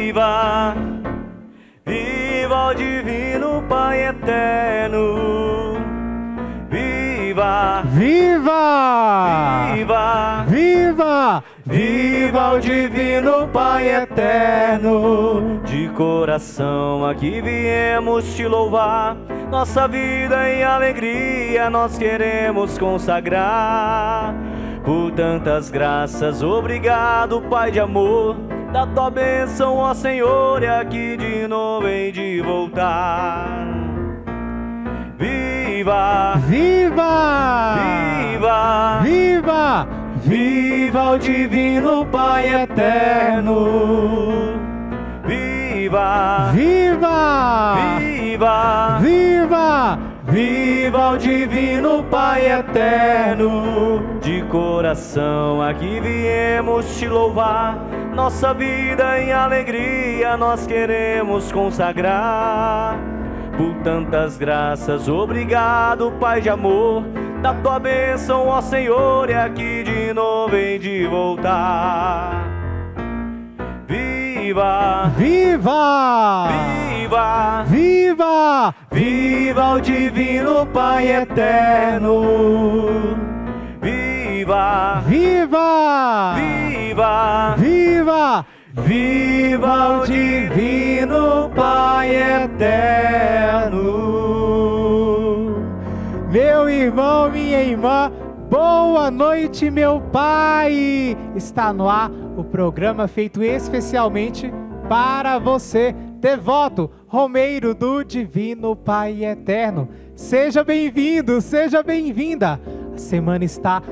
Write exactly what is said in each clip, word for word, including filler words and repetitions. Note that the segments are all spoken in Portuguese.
Viva, viva o divino Pai eterno. Viva, Viva! viva, Viva! viva o divino Pai eterno. De coração aqui viemos te louvar, nossa vida em alegria nós queremos consagrar. Por tantas graças, obrigado Pai de amor, da tua bênção, ó Senhor, e aqui de novo hei de voltar. Viva, Viva! viva, Viva! viva o divino Pai eterno. Viva, Viva! viva, Viva! viva o divino Pai eterno. De coração aqui viemos te louvar, nossa vida em alegria nós queremos consagrar. Por tantas graças, obrigado Pai de amor, da tua bênção, ó Senhor, e aqui de novo hei de voltar. Viva, Viva! viva, Viva! viva o divino Pai eterno. Viva, Viva! viva, Viva! viva o divino Pai eterno. Meu irmão, minha irmã, boa noite, meu pai! Está no ar o programa feito especialmente para você, devoto, romeiro do Divino Pai Eterno. Seja bem-vindo, seja bem-vinda! A semana está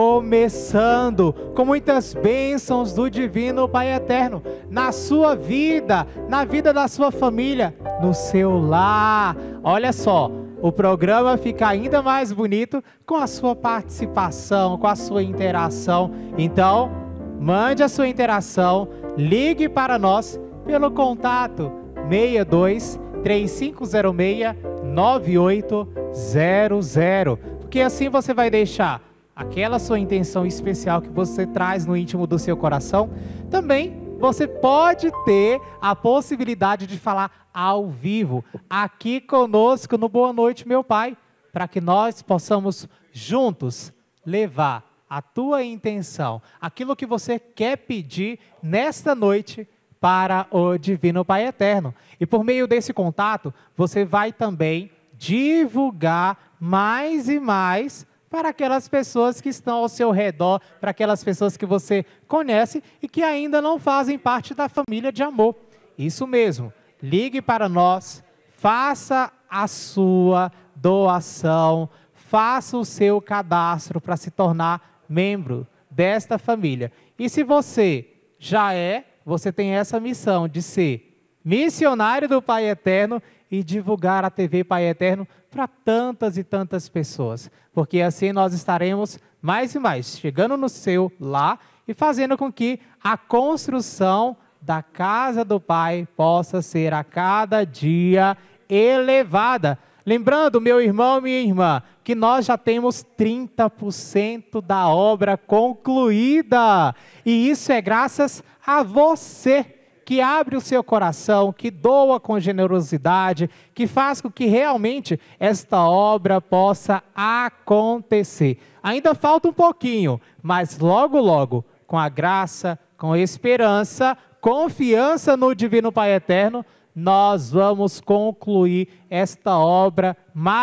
começando com muitas bênçãos do Divino Pai Eterno na sua vida, na vida da sua família, no seu lar. Olha só, o programa fica ainda mais bonito com a sua participação, com a sua interação. Então, mande a sua interação, ligue para nós pelo contato seis dois, três cinco zero seis, nove oito zero zero, porque assim você vai deixar aquela sua intenção especial que você traz no íntimo do seu coração. Também você pode ter a possibilidade de falar ao vivo, aqui conosco no Boa Noite, meu Pai, para que nós possamos juntos levar a tua intenção, aquilo que você quer pedir nesta noite para o Divino Pai Eterno. E por meio desse contato, você vai também divulgar mais e mais para aquelas pessoas que estão ao seu redor, para aquelas pessoas que você conhece e que ainda não fazem parte da família de amor. Isso mesmo, ligue para nós, faça a sua doação, faça o seu cadastro para se tornar membro desta família. E se você já é, você tem essa missão de ser missionário do Pai Eterno e divulgar a T V Pai Eterno para tantas e tantas pessoas, porque assim nós estaremos mais e mais chegando no seu lar e fazendo com que a construção da casa do Pai possa ser a cada dia elevada. Lembrando, meu irmão, minha irmã, que nós já temos trinta por cento da obra concluída, e isso é graças a você, que abre o seu coração, que doa com generosidade, que faz com que realmente esta obra possa acontecer. Ainda falta um pouquinho, mas logo, logo, com a graça, com a esperança, confiança no Divino Pai Eterno, nós vamos concluir esta obra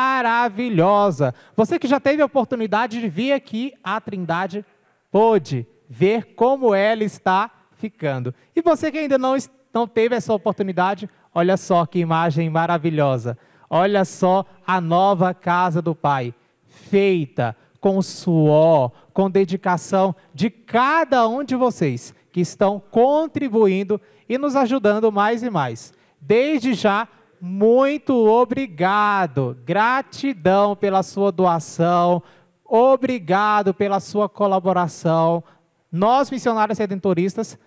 maravilhosa. Você que já teve a oportunidade de vir aqui à Trindade, pôde ver como ela está ficando. E você que ainda não, não teve essa oportunidade, olha só que imagem maravilhosa. Olha só a nova casa do Pai, feita com suor, com dedicação de cada um de vocês que estão contribuindo e nos ajudando mais e mais. Desde já, muito obrigado, gratidão pela sua doação, obrigado pela sua colaboração. Nós, missionários redentoristas,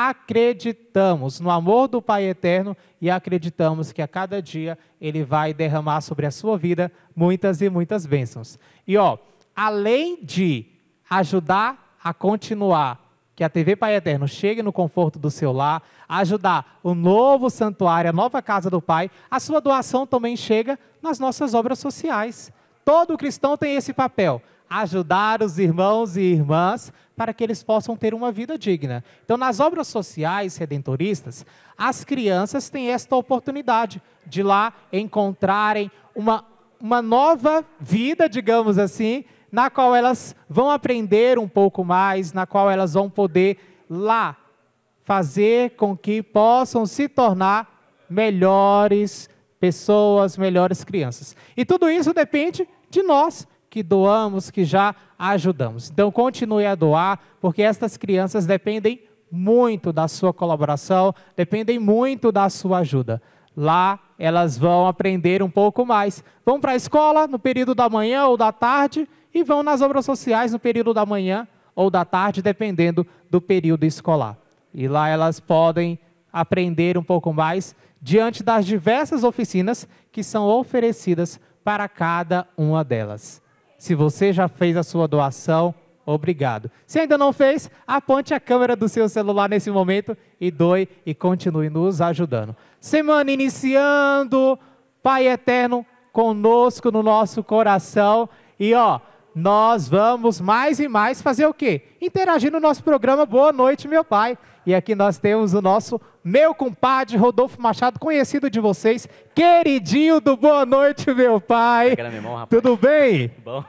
acreditamos no amor do Pai Eterno e acreditamos que a cada dia Ele vai derramar sobre a sua vida muitas e muitas bênçãos. E ó, além de ajudar a continuar, que a T V Pai Eterno chegue no conforto do seu lar, ajudar o novo santuário, a nova casa do Pai, a sua doação também chega nas nossas obras sociais. Todo cristão tem esse papel, ajudar os irmãos e irmãs para que eles possam ter uma vida digna. Então, nas obras sociais redentoristas, as crianças têm esta oportunidade de lá encontrarem uma, uma nova vida, digamos assim, na qual elas vão aprender um pouco mais, na qual elas vão poder lá fazer com que possam se tornar melhores pessoas, melhores crianças. E tudo isso depende de nós, que doamos, que já ajudamos. Então, continue a doar, porque estas crianças dependem muito da sua colaboração, dependem muito da sua ajuda. Lá, elas vão aprender um pouco mais. Vão para a escola no período da manhã ou da tarde e vão nas obras sociais no período da manhã ou da tarde, dependendo do período escolar. E lá elas podem aprender um pouco mais diante das diversas oficinas que são oferecidas para cada uma delas. Se você já fez a sua doação, obrigado. Se ainda não fez, aponte a câmera do seu celular nesse momento e doe e continue nos ajudando. Semana iniciando, Pai Eterno conosco no nosso coração. E ó, nós vamos mais e mais fazer o quê? Interagir no nosso programa Boa Noite, Meu Pai. E aqui nós temos o nosso meu compadre Rodolfo Machado, conhecido de vocês, queridinho do Boa Noite, Meu Pai. Mão, Tudo bem? Bom.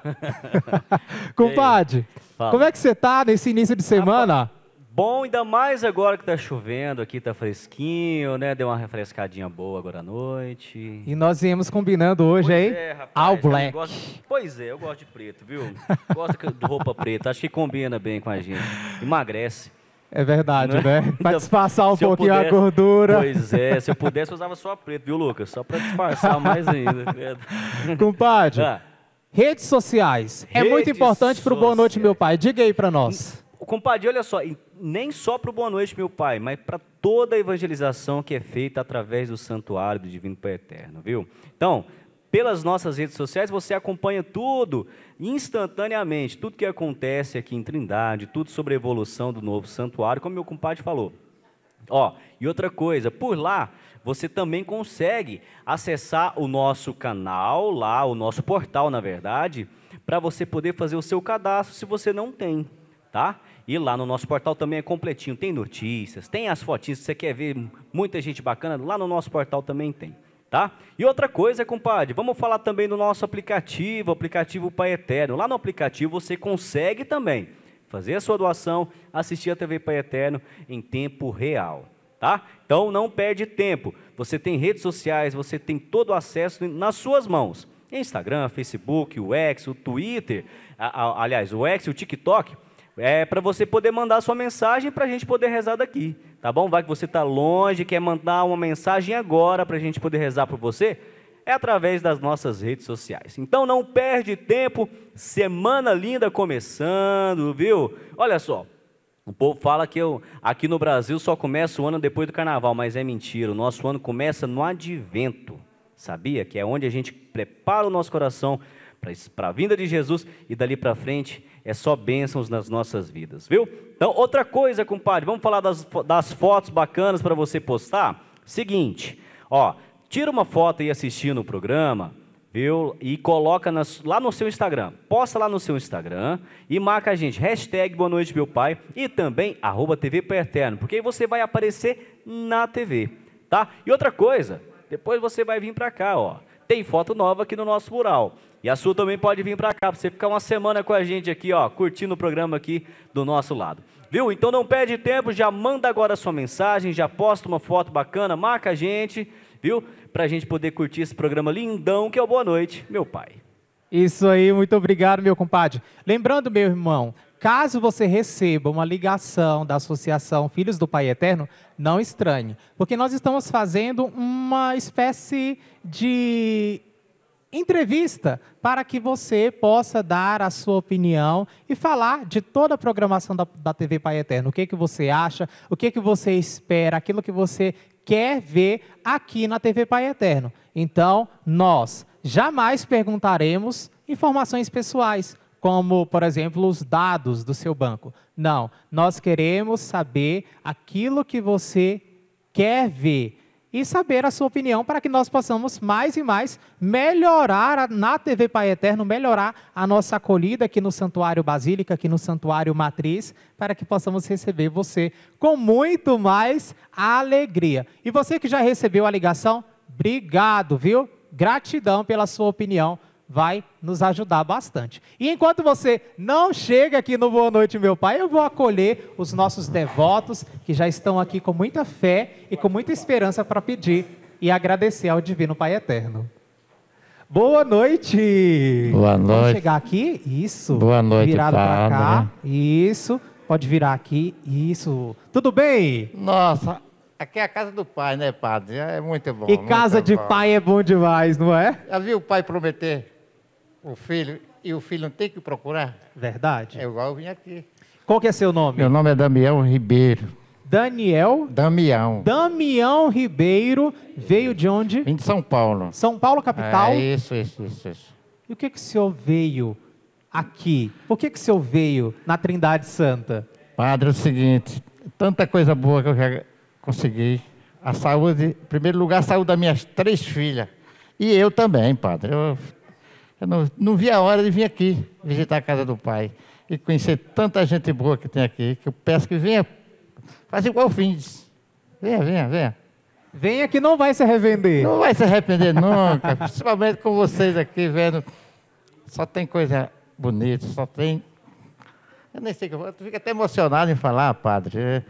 Compadre, como é que você tá nesse início de semana? Rapaz, bom, ainda mais agora que tá chovendo, aqui tá fresquinho, né? Deu uma refrescadinha boa agora à noite. E nós viemos combinando hoje pois aí, é, rapaz, All Black. Gosto... Pois é, eu gosto de preto, viu? Gosto de roupa preta, acho que combina bem com a gente. Emagrece. É verdade, Não né? é? Para disfarçar um Se eu pouquinho pudesse- a gordura. Pois é, se eu pudesse eu usava só preto, viu, Lucas? Só pra disfarçar mais ainda. Compadre, Ah, redes sociais. É muito Redes importante para o Boa Noite, sociais. Meu Pai. Diga aí para nós. compadre, olha só, e nem só para o Boa Noite, Meu Pai, mas para toda a evangelização que é feita através do Santuário do Divino Pai Eterno, viu? Então, pelas nossas redes sociais, você acompanha tudo instantaneamente, tudo que acontece aqui em Trindade, tudo sobre a evolução do novo santuário, como meu compadre falou. Ó, e outra coisa, por lá você também consegue acessar o nosso canal, lá, o nosso portal, na verdade, para você poder fazer o seu cadastro se você não tem, tá? E lá no nosso portal também é completinho, tem notícias, tem as fotinhas, se você quer ver muita gente bacana, lá no nosso portal também tem. Tá? E outra coisa, compadre, vamos falar também do nosso aplicativo, o aplicativo Pai Eterno. Lá no aplicativo você consegue também fazer a sua doação, assistir a T V Pai Eterno em tempo real, tá? Então não perde tempo, você tem redes sociais, você tem todo o acesso nas suas mãos. Instagram, Facebook, o X, o Twitter, a, a, aliás, o X e o TikTok, é para você poder mandar sua mensagem para a gente poder rezar daqui, tá bom? Vai que você está longe, quer mandar uma mensagem agora para a gente poder rezar por você, é através das nossas redes sociais. Então não perde tempo, semana linda começando, viu? Olha só, o povo fala que eu, aqui no Brasil só começa o ano depois do Carnaval, mas é mentira, o nosso ano começa no Advento, sabia? Que é onde a gente prepara o nosso coração para a vinda de Jesus e dali para frente é só bênçãos nas nossas vidas, viu? Então, outra coisa, compadre, vamos falar das, das fotos bacanas para você postar? Seguinte, ó, tira uma foto aí assistindo o programa, viu? E coloca nas, lá no seu Instagram, posta lá no seu Instagram e marca a gente, hashtag Boa Noite Meu Pai e também arroba T V Pai Eterno, porque aí você vai aparecer na T V, tá? E outra coisa, depois você vai vir para cá, ó, tem foto nova aqui no nosso mural. E a sua também pode vir para cá, para você ficar uma semana com a gente aqui, ó, curtindo o programa aqui do nosso lado. Viu? Então não perde tempo, já manda agora a sua mensagem, já posta uma foto bacana, marca a gente, viu? Para a gente poder curtir esse programa lindão que é o Boa Noite, Meu Pai. Isso aí, muito obrigado, meu compadre. Lembrando, meu irmão, caso você receba uma ligação da Associação Filhos do Pai Eterno, não estranhe, porque nós estamos fazendo uma espécie de entrevista para que você possa dar a sua opinião e falar de toda a programação da, da T V Pai Eterno. O que, que você acha, o que, que você espera, aquilo que você quer ver aqui na T V Pai Eterno. Então, nós jamais perguntaremos informações pessoais. como, por exemplo, os dados do seu banco. Não, nós queremos saber aquilo que você quer ver e saber a sua opinião para que nós possamos mais e mais melhorar a, na T V Pai Eterno, melhorar a nossa acolhida aqui no Santuário Basílica, aqui no Santuário Matriz, para que possamos receber você com muito mais alegria. E você que já recebeu a ligação, obrigado, viu? Gratidão pela sua opinião. Vai nos ajudar bastante. E enquanto você não chega aqui no Boa Noite, meu pai, eu vou acolher os nossos devotos que já estão aqui com muita fé e com muita esperança para pedir e agradecer ao Divino Pai Eterno. Boa noite! Boa noite. Vamos chegar aqui? Isso. Boa noite, virado para cá. padre. Isso. Pode virar aqui. Isso. Tudo bem? Nossa, aqui é a casa do pai, né, padre? É muito bom. E muito casa de bom. pai é bom demais, não é? Já viu o pai prometer o filho e o filho não tem que procurar? Verdade. É igual eu vim aqui. Qual que é seu nome? Meu nome é Damião Ribeiro. Daniel Damião. Damião Ribeiro veio de onde? Vim de São Paulo. São Paulo, capital. É isso, isso, isso, isso. E o que que o senhor veio aqui? Por que que o senhor veio na Trindade Santa? Padre, é o seguinte, tanta coisa boa que eu já consegui. A saúde, em primeiro lugar, a saúde das minhas três filhas. E eu também, padre. Eu, eu não, não vi a hora de vir aqui visitar a casa do pai e conhecer tanta gente boa que tem aqui, que eu peço que venha fazer igual o Findes. Venha, venha, venha. Venha que não vai se arrepender. Não vai se arrepender nunca, principalmente com vocês aqui vendo. Só tem coisa bonita, só tem... Eu nem sei o que eu vou... Eu fico até emocionado em falar, padre. É...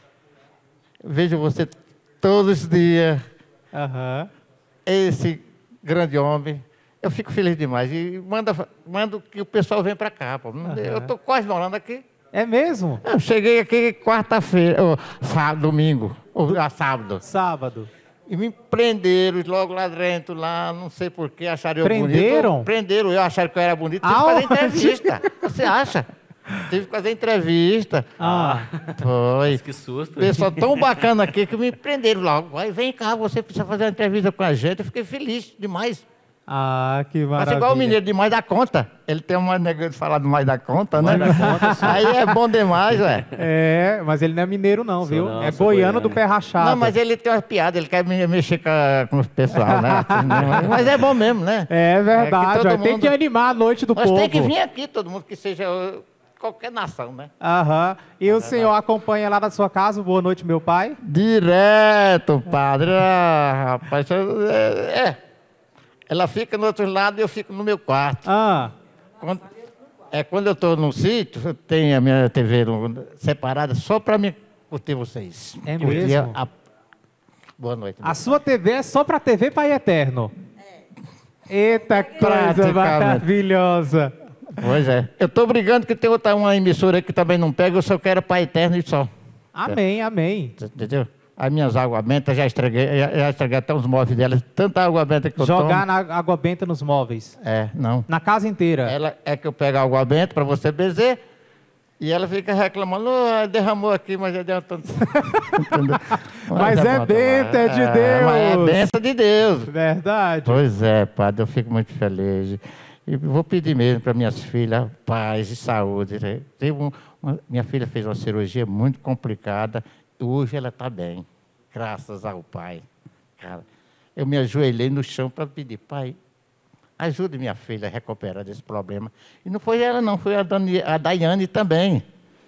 Eu vejo você todos os dias, Aham. esse grande homem. Eu fico feliz demais. E manda, mando que o pessoal venha para cá. Pô. Aham. Eu estou quase morando aqui. É mesmo? Eu cheguei aqui quarta-feira, ou sábado, domingo, ou ah, sábado. Sábado. E me prenderam logo lá dentro, lá, não sei porquê, acharam eu Prenderam? bonito. Prenderam? eu, acharam que eu era bonito. Tive que Aonde? fazer entrevista. Você acha? Tive que fazer entrevista. Ah. Foi. Que susto. Pessoal tão bacana aqui que me prenderam logo. Vai, vem cá, você precisa fazer uma entrevista com a gente. Eu fiquei feliz demais. Ah, que Mas maravilha. igual o mineiro demais da conta. Ele tem uma negócio de falar demais da conta, né? Mais da conta, sim. Aí é bom demais, ué. É, mas ele não é mineiro não, Sou viu? não, é sou goiano goiano. do pé rachado. Não, mas ele tem umas piadas, ele quer me- mexer com, a- com o pessoal, né? Assim, não- mas é bom mesmo, né? É verdade, todo ó, tem mundo- que animar a noite do Nós povo. tem que vir aqui, todo mundo que seja uh, qualquer nação, né? Aham. E o senhor acompanha lá na sua casa, o Boa Noite, meu pai? Direto, padre. Ah, rapaz, eu- é, é. Ela fica no outro lado e eu fico no meu quarto. Ah, Quando, é, quando eu estou num sítio, eu tenho a minha T V no- separada só para me curtir vocês. É Curtir mesmo? a- Boa noite. a sua T V é só pra T V Pai Eterno. Eita coisa Praticamente. maravilhosa. Pois é. Eu estou brigando que tem outra uma emissora aí que também não pega, eu só quero Pai Eterno e só. Amém, amém. Entendeu? As minhas águas bentas, já estraguei, já, já estraguei até os móveis delas. Tanta água benta que eu Jogar tomo. na água benta nos móveis. É, não. Na casa inteira. Ela é que eu pego a água benta para você bezer e ela fica reclamando, "Oh, derramou aqui, mas já deu tanto. Entendeu? Mas é bom benta, é demais. de Mas é Deus. benção de Deus. Verdade. Pois é, padre, eu fico muito feliz. E vou pedir mesmo para minhas filhas paz e saúde. Né? Teve um- uma- minha filha fez uma cirurgia muito complicada e hoje ela está bem, graças ao pai. Cara, eu me ajoelhei no chão para pedir, pai, ajude minha filha a recuperar desse problema. E não foi ela não, foi a, Dani, a Daiane também.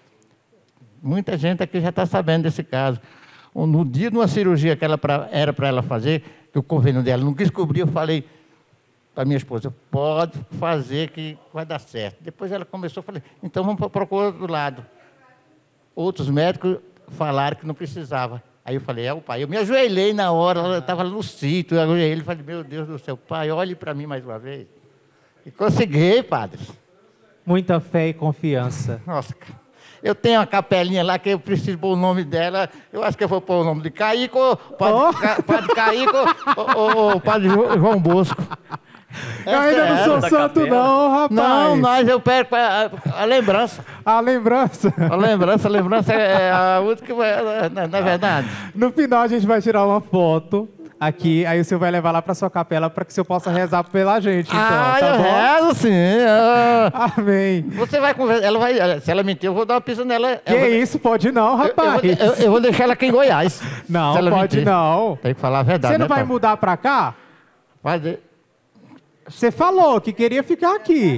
Muita gente aqui já está sabendo desse caso. No dia de uma cirurgia que ela pra, era para ela fazer, que o convênio dela não descobriu, eu falei para minha esposa, pode fazer que vai dar certo. Depois ela começou, eu falei, então vamos procurar outro lado. Outros médicos falaram que não precisava. Aí eu falei, é o pai. Eu me ajoelhei na hora, ela estava no sítio, eu ajoelhei e falei, meu Deus do céu, pai, olhe para mim mais uma vez. E consegui, padre. Muita fé e confiança. Nossa, eu tenho uma capelinha lá que eu preciso pôr o nome dela. Eu acho que eu vou pôr o nome de Caíco, Padre, Oh. Ca, padre Caíco ou, ou Padre Jo- João Bosco. Eu ainda não Essa é sou da santo capela. não, rapaz. Não, mas eu perco a, a lembrança. A lembrança. A lembrança, a lembrança é a última, não, não é verdade? No final a gente vai tirar uma foto aqui, aí o senhor vai levar lá para sua capela para que o senhor possa rezar pela gente, então, ah, tá eu bom? rezo sim. ah. Amém. Você vai conversar, ela vai, se ela mentir, eu vou dar uma pisa nela. Que eu vou, isso, pode não, eu, eu, rapaz. vou, eu, eu vou deixar ela aqui em Goiás. Não, se ela pode mentir. não. Tem que falar a verdade, Você não né, vai pai? mudar para cá? Pode. Você falou que queria ficar aqui.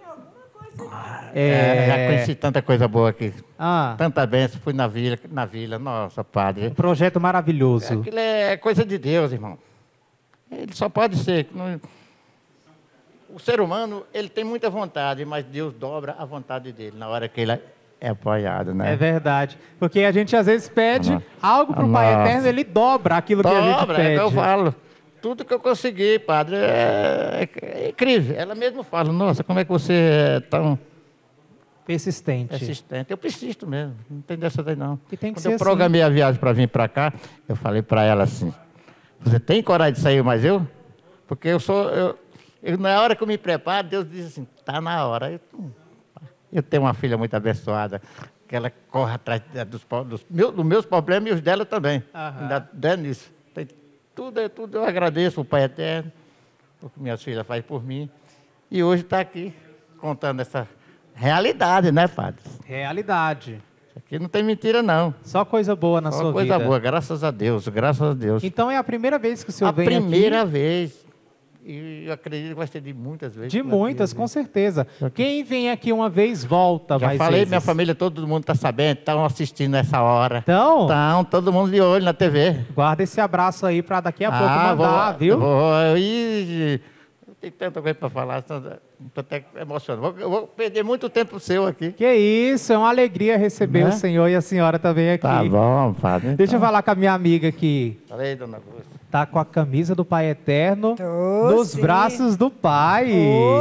É, já conheci tanta coisa boa aqui. Ah, Tanta bênção, fui na vila, na vila, nossa, padre. um projeto maravilhoso. Aquilo é coisa de Deus, irmão. Ele só pode ser. não- O ser humano, ele tem muita vontade, mas Deus dobra a vontade dele na hora que ele é apoiado, né? É verdade. Porque a gente às vezes pede Nossa. algo para o Pai Nossa. Eterno, ele dobra aquilo que a gente Dobra, é pede. que eu falo. Tudo que eu consegui, padre, é, é incrível. Ela mesma fala, nossa, como é que você é tão Persistente. persistente? Eu persisto mesmo, não tem dessa daí não. E tem que Quando ser eu assim. programei a viagem para vir para cá, eu falei para ela assim, você tem coragem de sair mais eu? Porque eu sou, eu, eu, na hora que eu me preparo, Deus diz assim, tá na hora. Eu, hum, eu tenho uma filha muito abençoada, que ela corre atrás da- dos, po- dos, meus, dos meus problemas e os dela também. Aham. Ainda der nisso. Tem, tudo, é tudo eu agradeço o Pai Eterno, o que minhas filhas fazem por mim. E hoje está aqui contando essa realidade, né, padre? Realidade. Isso aqui não tem mentira, não. Só coisa boa na Só sua coisa vida. boa, graças a Deus, graças a Deus. Então é a primeira vez que o senhor a vem primeira aqui. vez. E eu acredito que vai ser de muitas vezes. De que vai muitas, vir. com certeza. Quem vem aqui uma vez, volta Já mais falei, vezes. minha família, todo mundo está sabendo, estão assistindo nessa hora. Então, Estão, todo mundo de olho na T V. guarda esse abraço aí para daqui a pouco Ah, mandar, vou, viu? Vou, ih, eu tenho tanta coisa para falar, estou até emocionado. Vou, eu vou perder muito tempo seu aqui. Que isso, é uma alegria receber Né? o senhor e a senhora também aqui. Tá bom, padre. Deixa eu então. falar com a minha amiga aqui. Falei, dona Lúcia. Tá com a camisa do Pai Eterno Tô, nos sim. braços do Pai.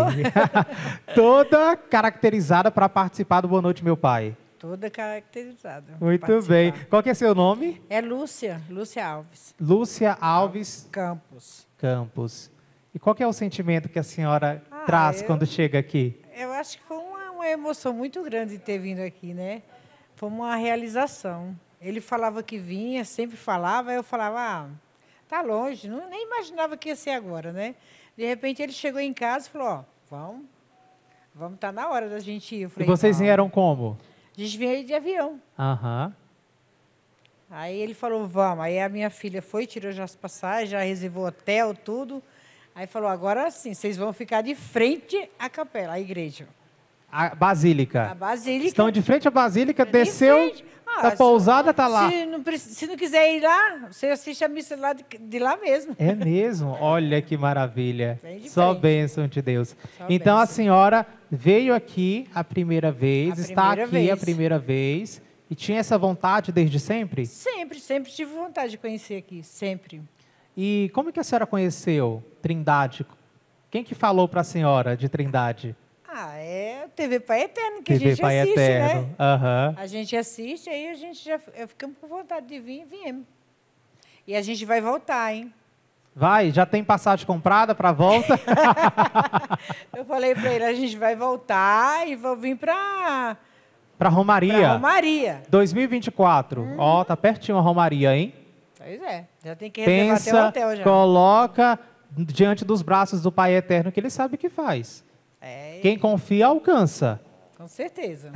Toda caracterizada para participar do Boa Noite, meu Pai. Toda caracterizada. Muito Participar. bem. Qual que é seu nome? É Lúcia, Lúcia Alves Lúcia Alves Campos. Campos. E qual que é o sentimento que a senhora Ah, traz eu- quando chega aqui? Eu acho que foi uma, uma emoção muito grande ter vindo aqui, né? Foi uma realização. Ele falava que vinha, sempre falava, eu falava, ah, tá longe, não, nem imaginava que ia ser agora, né? De repente ele chegou em casa e falou, ó, vamos, vamos, tá na hora da gente ir. Eu E falei, vocês "Vamos." vieram como? A gente veio de avião. Aham. Aí ele falou, vamos. Aí a minha filha foi, tirou já as passagens, já reservou hotel, tudo. Aí falou, agora sim, vocês vão ficar de frente à capela, à igreja. A Basílica. A Basílica. Estão de frente à Basílica, de desceu frente. Ah, da se- pousada, tá lá. Se não, preci- se não quiser ir lá, você assiste a missa lá de, de lá mesmo. É mesmo? Olha que maravilha. Bem de Só frente. bênção de Deus. Só Então a bênção. senhora veio aqui a primeira vez, A está primeira aqui a vez. primeira vez e tinha essa vontade desde sempre? Sempre, sempre tive vontade de conhecer aqui, sempre. E como que a senhora conheceu Trindade? Quem que falou para a senhora de Trindade? Ah, é a T V Pai Eterno que a T V gente Pai assiste, Eterno. né? Aham. A gente assiste, aí a gente já eh, ficamos com vontade de vir e viemos. E a gente vai voltar, hein? Vai, já tem passagem comprada para volta? Eu falei para ele, a gente vai voltar e vou vir para Para Romaria. Romaria. dois mil e vinte e quatro. Hum. Ó, tá pertinho a Romaria, hein? Pois é, já tem que reservar até o Pensa, hotel já. coloca diante dos braços do Pai Eterno que ele sabe o que faz. É, Quem confia, alcança. com certeza.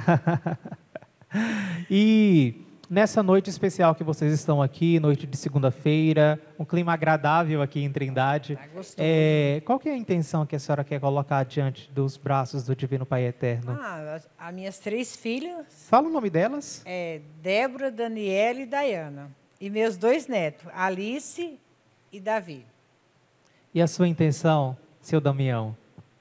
E nessa noite especial que vocês estão aqui, noite de segunda-feira, um clima agradável aqui em Trindade. Tá gostoso. É, qual que é a intenção que a senhora quer colocar diante dos braços do Divino Pai Eterno? Ah, as, as minhas três filhas, Fala o nome delas. é Débora, Daniela e Dayana. E meus dois netos, Alice e Davi. E a sua intenção, seu Damião?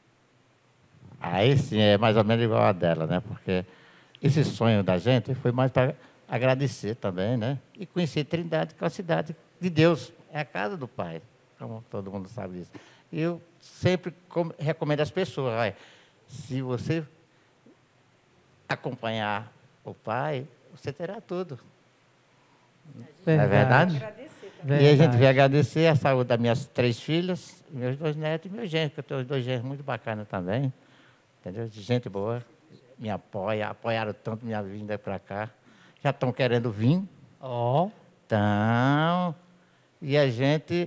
Aí sim, é mais ou menos igual a dela, né? Porque esse sonho da gente foi mais para agradecer também, né? E conhecer Trindade, que é a cidade de Deus, é a casa do Pai, como todo mundo sabe disso. E eu sempre com- recomendo às pessoas, olha, se você acompanhar o Pai, você terá tudo. Não é verdade? Agradecer também. E a gente Verdade. veio agradecer a saúde das minhas três filhas, meus dois netos e meu genro, que eu tenho dois genros muito bacanas também. Entendeu? De gente boa. Me apoia, apoiaram tanto minha vinda para cá. Já estão querendo vir. Ó, Então, e a gente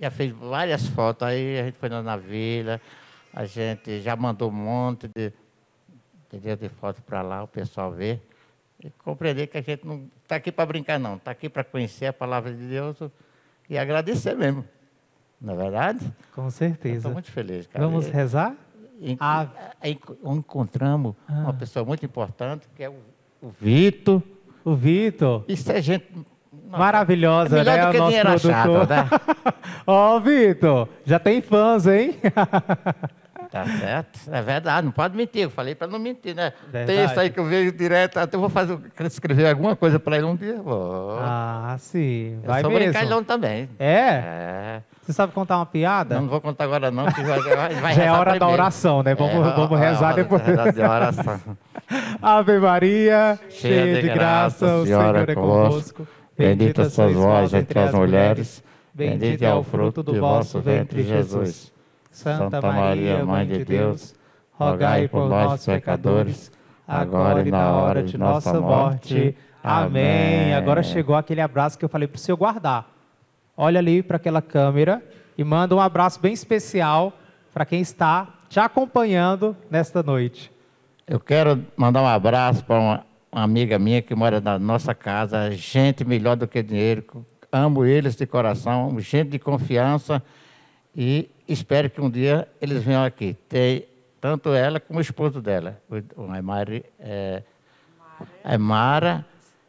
já fez várias fotos, aí a gente foi na vila, a gente já mandou um monte de, entendeu, de fotos para lá, o pessoal ver. E compreender que a gente não está aqui para brincar, não. Está aqui para conhecer a palavra de Deus e agradecer mesmo. Não é verdade? Com certeza. Estou muito feliz, cara. Vamos rezar? E, Ah. e, encontramos Ah. uma pessoa muito importante, que é o, o Vitor. O Vitor. Isso é gente... nossa, Maravilhosa, é melhor né? do que o nosso dinheiro achado, produtor. né? Ó, Vitor, já tem fãs, hein? Tá certo, é verdade, não pode mentir, eu falei para não mentir, né? Verdade. Tem isso aí que eu vejo direto, até eu vou fazer, quero escrever alguma coisa para ele um dia, vou. Ah, sim. Eu Vai sou mesmo. brincalhão também. É? É. Você sabe contar uma piada? Não, não vou contar agora não, que vai, vai, vai Já é rezar hora da primeiro. oração, né? Vamos, É, vamos a- rezar a- depois. a- de oração. Ave Maria, cheia de graça, o Senhor é convosco. Bendita sois vós entre as mulheres, bendito é o fruto do vosso ventre, Jesus. Santa Maria, Mãe de Deus, rogai por nós, pecadores, agora e na hora de nossa morte. Amém. Agora chegou aquele abraço que eu falei para o senhor guardar. Olha ali para aquela câmera e manda um abraço bem especial para quem está te acompanhando nesta noite. Eu quero mandar um abraço para uma, uma amiga minha que mora na nossa casa, gente melhor do que dinheiro, amo eles de coração, gente de confiança e espero que um dia eles venham aqui. Tem tanto ela como o esposo dela, o, o Mari, é, a Mara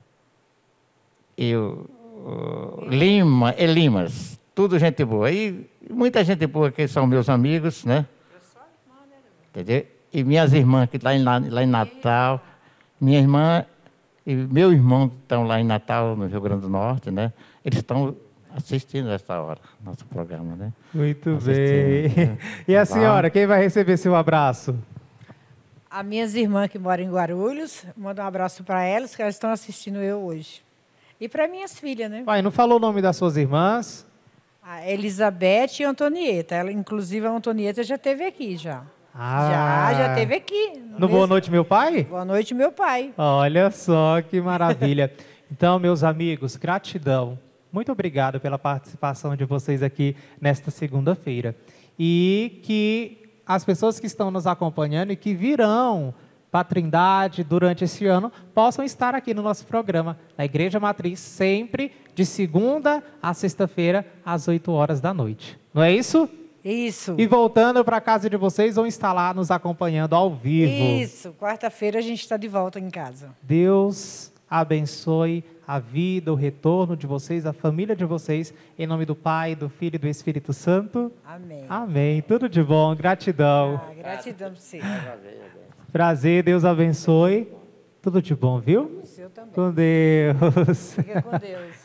e o, o Lima, e Limas, tudo gente boa. E muita gente boa que são meus amigos, né? Entendeu? E minhas irmãs que estão lá, lá em Natal, minha irmã e meu irmão que estão lá em Natal, no Rio Grande do Norte, né? Eles estão assistindo essa hora, nosso programa, né? Muito Assistindo, bem. né? E a senhora, quem vai receber seu abraço? As minhas irmãs que moram em Guarulhos, mando um abraço para elas, que elas estão assistindo eu hoje. E para minhas filhas, né? Pai, não falou o nome das suas irmãs? A Elizabeth e a Antonieta. Ela, inclusive, a Antonieta já esteve aqui, já. Ah. Já, já esteve aqui. No Boa Noite, meu pai? Boa noite, meu pai. Olha só que maravilha. Então, meus amigos, gratidão. Muito obrigado pela participação de vocês aqui nesta segunda-feira. E que as pessoas que estão nos acompanhando e que virão para a Trindade durante esse ano possam estar aqui no nosso programa, na Igreja Matriz, sempre de segunda a sexta-feira, às oito horas da noite. Não é isso? Isso. E voltando para a casa de vocês, vão estar lá nos acompanhando ao vivo. Isso. Quarta-feira a gente está de volta em casa. Deus abençoe a vida, o retorno de vocês, a família de vocês, em nome do Pai, do Filho e do Espírito Santo. Amém. Amém. Tudo de bom, gratidão. Ah, gratidão para você. Prazer, Deus abençoe. Tudo de bom, viu? O seu também. Com Deus. Fica com Deus.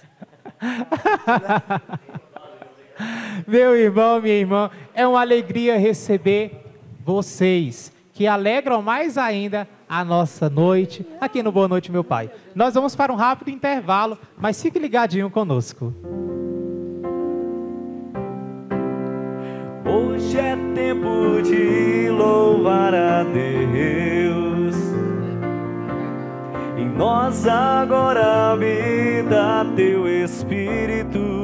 Meu irmão, minha irmã, é uma alegria receber vocês, que alegram mais ainda a nossa noite, aqui no Boa Noite, meu pai. Nós vamos para um rápido intervalo, mas fique ligadinho conosco. Hoje é tempo de louvar a Deus. Em nós agora habita teu Espírito.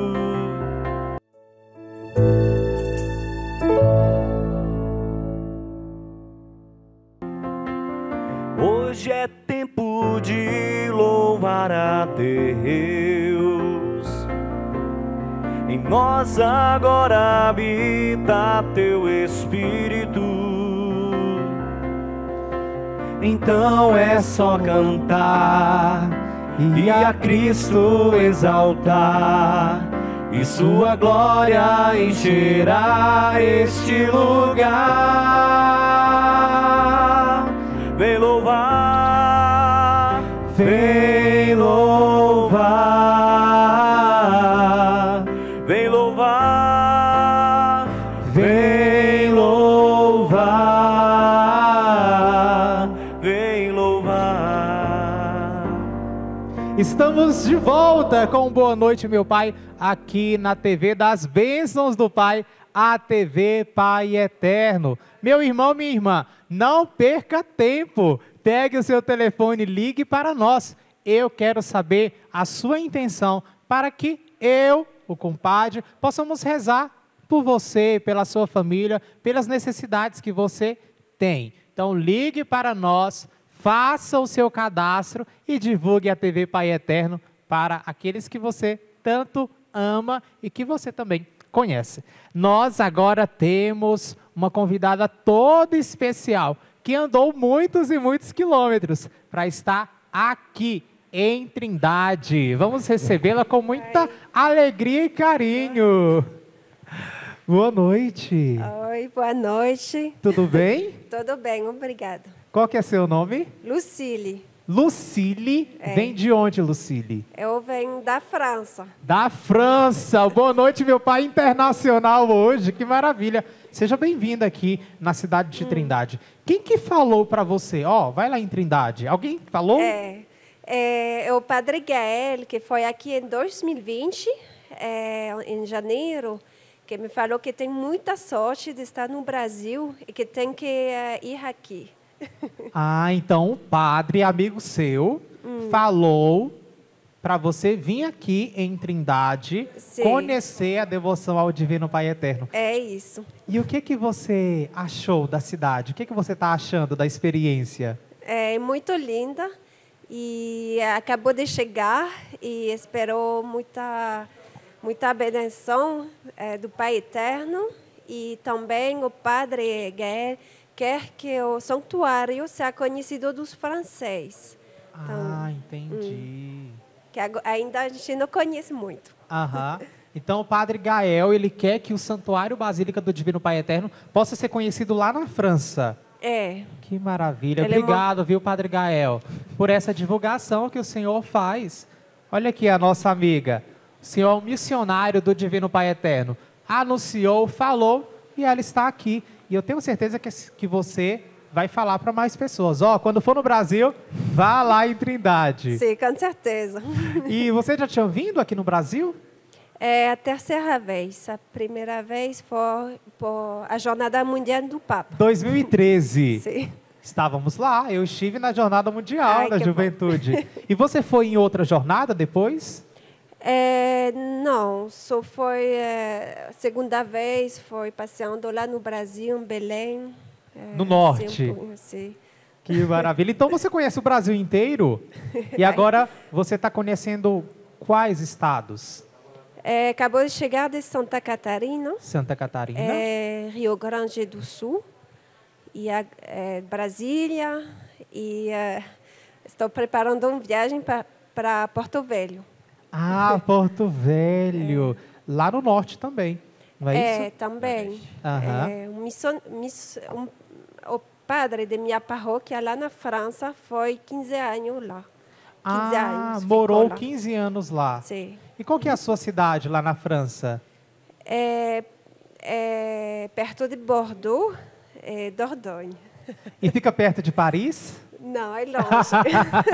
Hoje é tempo de louvar a Deus. Em nós agora habita teu Espírito. Então é só cantar e a Cristo exaltar, e sua glória encherá este lugar. Vem louvar, vem louvar, vem louvar, vem louvar, vem louvar. Estamos de volta com Boa Noite, meu pai, aqui na T V das Bênçãos do Pai, a T V Pai Eterno. Meu irmão, minha irmã, não perca tempo. Pegue o seu telefone e ligue para nós. Eu quero saber a sua intenção para que eu o compadre, possamos rezar por você, pela sua família, pelas necessidades que você tem. Então, ligue para nós, faça o seu cadastro e divulgue a T V Pai Eterno para aqueles que você tanto ama e que você também conhece. Nós agora temos uma convidada toda especial, que andou muitos e muitos quilômetros para estar aqui em Trindade. Vamos recebê-la com muita alegria e carinho. Boa noite. Oi, boa noite. Tudo bem? Tudo bem, obrigada. Qual que é seu nome? Lucille. Lucille. É. Vem de onde, Lucille? Eu venho da França. Da França. Boa noite, meu pai internacional hoje. Que maravilha. Seja bem-vinda aqui na cidade de hum. Trindade. Quem que falou para você? Ó, oh, vai lá em Trindade. Alguém falou? É, é, é o Padre Gael, que foi aqui em dois mil e vinte, é, em janeiro, que me falou que tem muita sorte de estar no Brasil e que tem que é, ir aqui. Ah, então o padre, amigo seu, hum. falou para você vir aqui em Trindade, Sim. conhecer a devoção ao Divino Pai Eterno. É isso. E o que que você achou da cidade? O que que você está achando da experiência? É muito linda e acabou de chegar e esperou muita muita benção é, do Pai Eterno, e também o Padre Gael quer que o santuário seja conhecido dos franceses. Então, ah, entendi. Hum, que ainda a gente não conhece muito. Aham. Então, o Padre Gael, ele quer que o Santuário Basílica do Divino Pai Eterno possa ser conhecido lá na França. É. Que maravilha. Ele Obrigado, é uma... viu, Padre Gael, por essa divulgação que o senhor faz. Olha aqui a nossa amiga. O senhor é um missionário do Divino Pai Eterno. Anunciou, falou e ela está aqui. E eu tenho certeza que, que você vai falar para mais pessoas. Ó, quando for no Brasil, vá lá em Trindade. Sim, com certeza. E você já tinha vindo aqui no Brasil? É a terceira vez. A primeira vez foi por a Jornada Mundial do Papa. dois mil e treze. Sim. Estávamos lá. Eu estive na Jornada Mundial Ai, da Juventude. Bom. E você foi em outra jornada depois? É, não, só foi é, segunda vez, foi passeando lá no Brasil, em Belém. É, no norte? Sim. Que maravilha. Então você conhece o Brasil inteiro? E agora você está conhecendo quais estados? É, acabou de chegar de Santa Catarina. Santa Catarina. É, Rio Grande do Sul. E a, é, Brasília. E é, estou preparando uma viagem para Porto Velho. Ah, Porto Velho. É. Lá no norte também, não é, é isso? também. Uhum. É, um mission, miss, um, o padre de minha paróquia lá na França foi quinze anos lá. quinze ah, anos. Morou lá. quinze anos lá. Sim. E qual que é a sua cidade lá na França? É, é perto de Bordeaux, é Dordogne. E fica perto de Paris? Não, é longe.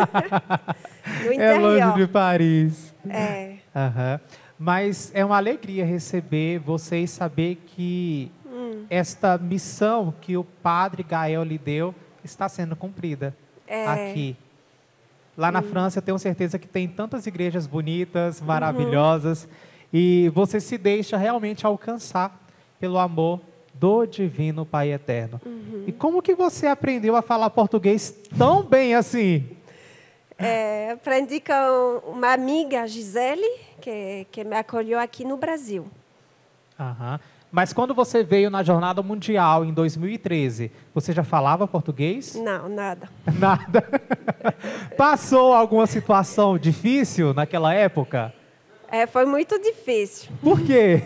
No interior. É longe de Paris. É. Uhum. Mas é uma alegria receber vocês, saber que hum. esta missão que o Padre Gael lhe deu está sendo cumprida é. aqui. Lá hum. na França, eu tenho certeza que tem tantas igrejas bonitas, maravilhosas, uhum. e você se deixa realmente alcançar pelo amor do Divino Pai Eterno. Uhum. E como que você aprendeu a falar português tão bem assim? É, aprendi com uma amiga, Gisele, que, que me acolheu aqui no Brasil. Aham. Mas quando você veio na Jornada Mundial em dois mil e treze, você já falava português? Não, nada. Nada. Passou alguma situação difícil naquela época? É, foi muito difícil. Por quê?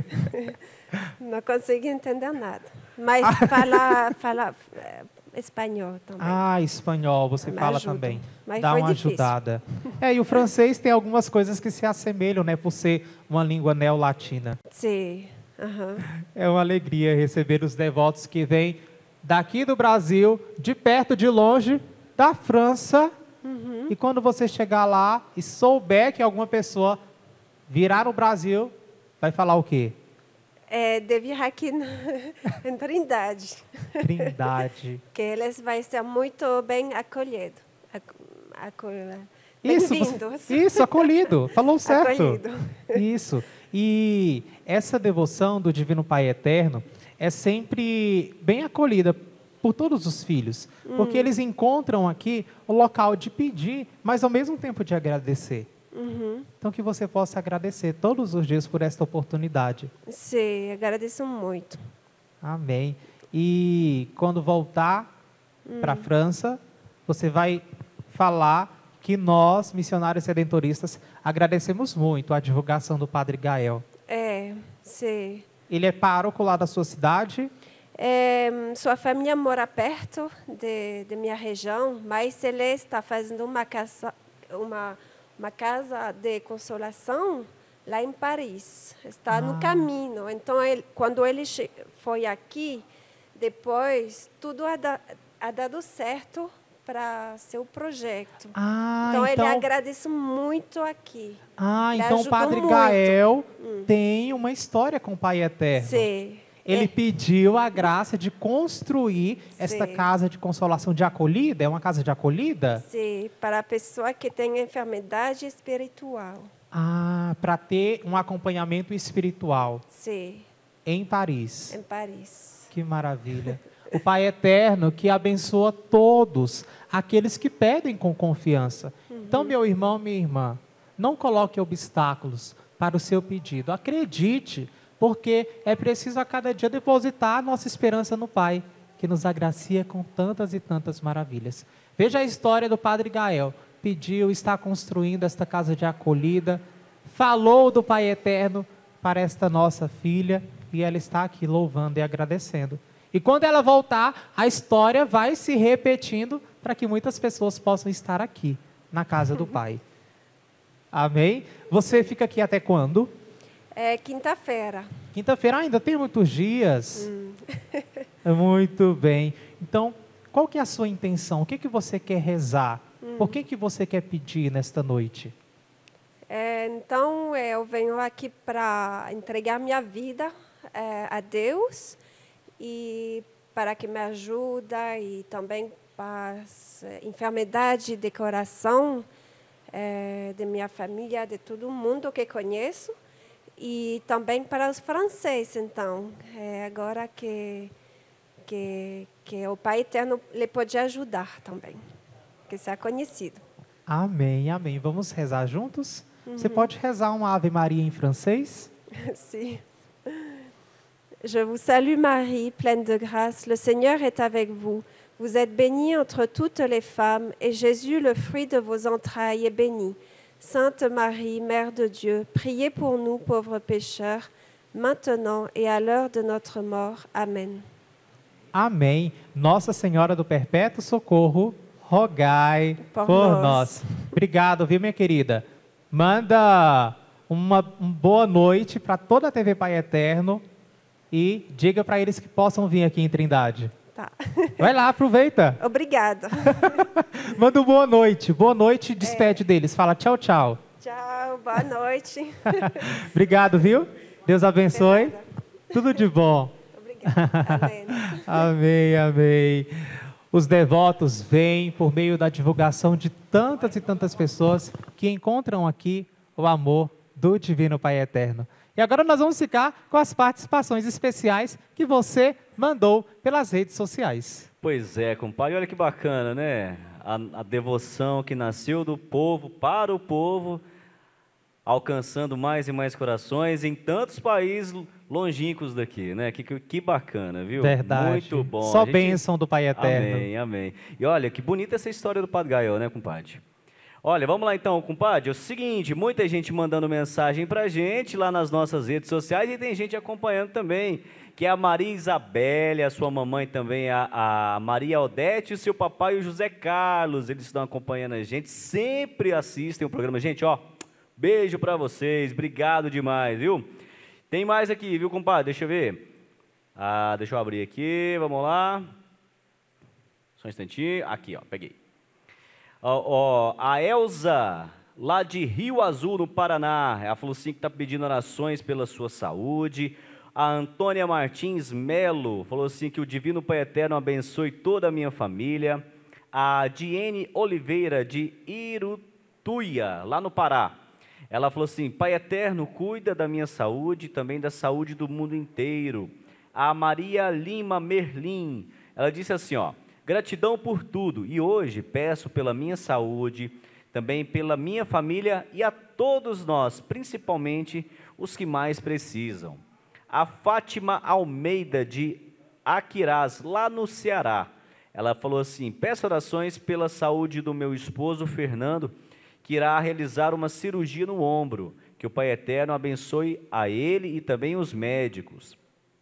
Não consegui entender nada. Mas falar fala, é, espanhol também. Ah, espanhol, você me fala ajuda. também. Mas Dá foi uma difícil. ajudada. É, e o francês tem algumas coisas que se assemelham, né, por ser uma língua neolatina. Sim. Uhum. É uma alegria receber os devotos que vêm daqui do Brasil, de perto, de longe, da França. Uhum. E quando você chegar lá e souber que alguma pessoa virá no Brasil, vai falar o quê? É, de vir aqui na, em Trindade. Trindade. Que eles vão ser muito bem acolhidos. Acol, Isso, Bem-vindos. você- isso, acolhido. Falou certo. Acolhido. Isso. E essa devoção do Divino Pai Eterno é sempre bem acolhida por todos os filhos, porque eles encontram aqui o local de pedir, mas ao mesmo tempo de agradecer. Uhum. Então que você possa agradecer todos os dias por esta oportunidade. Sim, agradeço muito. Amém. E quando voltar para a França, você vai falar que nós, missionários redentoristas, agradecemos muito a divulgação do Padre Gael. É, sim. Ele é pároco lá da sua cidade. É, sua família mora perto de, de minha região, mas ele está fazendo uma casa, uma, uma casa de consolação lá em Paris. Está Ah. no caminho. Então, ele, quando ele che- foi aqui, depois tudo ha, da, ha dado certo para seu projeto. Ah, então, então, ele agradece muito aqui. ah, ele então o ajudou Padre muito. Gael tem uma história com o Pai Eterno. Sim. Ele É. pediu a graça de construir esta Sim. casa de consolação de acolhida. É uma casa de acolhida? Sim, para a pessoa que tem enfermidade espiritual. Ah, para ter um acompanhamento espiritual Sim, em Paris. em Paris. Que maravilha. O Pai Eterno que abençoa todos aqueles que pedem com confiança. Então, meu irmão, minha irmã, não coloque obstáculos para o seu pedido. Acredite, porque é preciso a cada dia depositar a nossa esperança no Pai, que nos agracia com tantas e tantas maravilhas. Veja a história do Padre Gael. Pediu, está construindo esta casa de acolhida, falou do Pai Eterno para esta nossa filha, e ela está aqui louvando e agradecendo. E quando ela voltar, a história vai se repetindo para que muitas pessoas possam estar aqui, na casa do Pai. Amém? Você fica aqui até quando? É quinta-feira. Quinta-feira ainda tem muitos dias. Muito bem. Então, qual que é a sua intenção? O que, que você quer rezar? Por que, que você quer pedir nesta noite? É, então, é, eu venho aqui para entregar minha vida é, a Deus e para que me ajude e também para as enfermidades de coração é, de minha família, de todo mundo que conheço. E também para os franceses, então, é agora que, que, que o Pai Eterno lhe pode ajudar também, que seja conhecido. Amém, amém. Vamos rezar juntos? Você pode rezar uma Ave Maria em francês? Si. Je vous salue Marie, pleine de grâce, le Seigneur est avec vous. Vous êtes bénie entre toutes les femmes, et Jésus, le fruit de vos entrailles, est béni. Sainte Marie, Mère de Dieu, priez pour nous pauvres pécheurs, maintenant et à l'heure de notre mort. Amen. Amém. Nossa Senhora do Perpétuo Socorro, rogai por, Por nós. nós. Obrigado, viu, minha querida? Manda uma, uma boa noite para toda a T V Pai Eterno e diga para eles que possam vir aqui em Trindade. Tá. Vai lá, aproveita. Obrigada. Manda um boa noite. Boa noite, despede deles. Fala tchau, tchau. Tchau, boa noite. Obrigado, viu? Deus abençoe. Tudo de bom. Obrigada. Amém. Amém, amém. Os devotos vêm por meio da divulgação de tantas e tantas pessoas que encontram aqui o amor do Divino Pai Eterno. E agora nós vamos ficar com as participações especiais que você mandou pelas redes sociais. Pois é, compadre, olha que bacana, né? A, a devoção que nasceu do povo para o povo, alcançando mais e mais corações em tantos países longínquos daqui, né? Que, que, que bacana, viu? Verdade. Muito bom. Só A gente- bênção do Pai Eterno. Amém, amém. E olha, que bonita essa história do Padre Gael, né, compadre? Olha, vamos lá então, compadre. É o seguinte, muita gente mandando mensagem pra gente lá nas nossas redes sociais e tem gente acompanhando também, que é a Maria Isabelle, a sua mamãe também, a, a Maria Odete e o seu papai, o José Carlos. Eles estão acompanhando a gente, sempre assistem o programa. Gente, ó, beijo pra vocês, obrigado demais, viu? Tem mais aqui, viu, compadre? Deixa eu ver. Ah, deixa eu abrir aqui, vamos lá. Só um instantinho. Aqui, ó, peguei. Ó, ó, a Elza, lá de Rio Azul, no Paraná, ela falou assim que está pedindo orações pela sua saúde. A Antônia Martins Melo falou assim que o Divino Pai Eterno abençoe toda a minha família. A Diene Oliveira, de Iru, Tuia, lá no Pará. Ela falou assim: Pai Eterno, cuida da minha saúde e também da saúde do mundo inteiro. A Maria Lima Merlim, ela disse assim, ó: gratidão por tudo, e hoje peço pela minha saúde, também pela minha família e a todos nós, principalmente os que mais precisam. A Fátima Almeida, de Aquirás, lá no Ceará, ela falou assim: peço orações pela saúde do meu esposo Fernando, que irá realizar uma cirurgia no ombro, que o Pai Eterno abençoe a ele e também os médicos.